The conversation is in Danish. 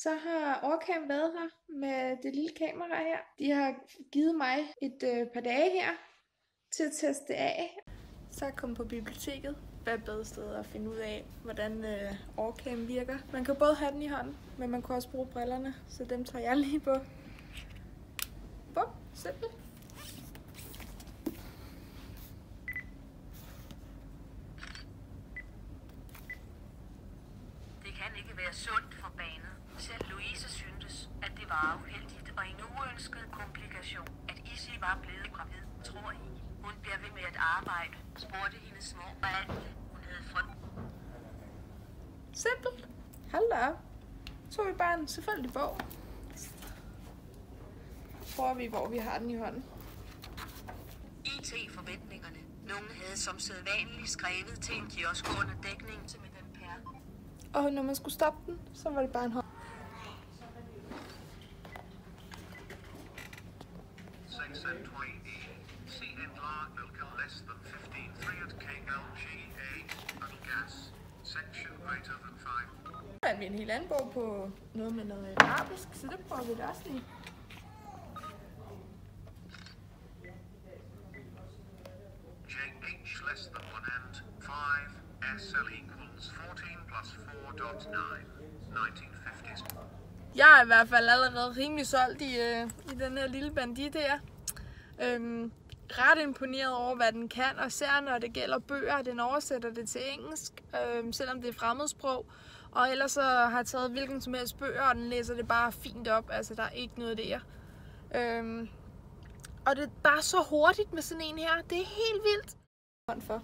Så har Orcam været her med det lille kamera her. De har givet mig et par dage her til at teste det af. Så er jeg kommet på biblioteket. Hvad er et bedre sted at finde ud af, hvordan Orcam virker. Man kan både have den i hånden, men man kan også bruge brillerne, så dem tager jeg lige på. Bum, simpelt. Det kan ikke være sundt for barnet. Selv Louise syntes, at det var uheldigt og en uønsket komplikation, at Izzy var blevet gravid, tror I. Hun bliver ved med at arbejde, spurgte hendes mor, hvad hun havde fået. Simpelt. Hold da op. Så vi bare en selvfølgelig bog. Prøver vi, hvor vi har den i hånden. IT-forventningerne. Nogle havde som sædvanligt skrevet til en kiosk under dækning til med den pære. Og når man skulle stoppe den, så var det bare en hånd. Der er en helt anden bog på noget med noget arabisk, så det prøver vi da også lige. JH less than 1 and 5 SL equals 14 plus 4.9 1950s. Jeg er i hvert fald allerede rimelig solgt i den her lille bandit her. Ret imponeret over, hvad den kan, og især når det gælder bøger. Den oversætter det til engelsk, selvom det er fremmedsprog. Og ellers så har jeg taget hvilken som helst bøger, og den læser det bare fint op. Altså, der er ikke noget der. Og det er bare så hurtigt med sådan en her. Det er helt vildt.